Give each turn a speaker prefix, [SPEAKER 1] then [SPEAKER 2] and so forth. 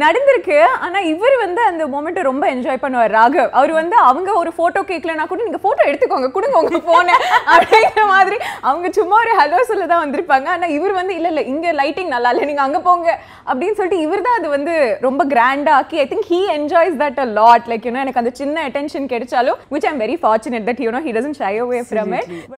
[SPEAKER 1] நடந்திருக்கு. ஆனா இவர் வந்து அந்த மொமெண்ட் ரொம்ப என்ஜாய் பண்ணுவார் ராகவ். அவர் வந்து அவங்க ஒரு போட்டோ கேட்கலனா கூட நீங்க போட்டோ எடுத்துக்கோங்க, கொடுங்க உங்க போனை அப்படிங்கிற மாதிரி அவங்க சும்மா ஒரு ஹலோ சொல்ல தான் வந்திருப்பாங்க. ஆனா இவர் வந்து இல்ல இல்ல இங்க லைட்டிங் நல்லா இல்ல நீங்க அங்க போங்க அப்படின்னு சொல்லிட்டு இவர் தான் அது வந்து ரொம்ப கிராண்டா ஆக்கி I think he enjoys that a lot. Like, you know, எனக்கு அந்த சின்ன attention கிடைச்சாலும் which I'm very fortunate that, you know, he doesn't shy away from it.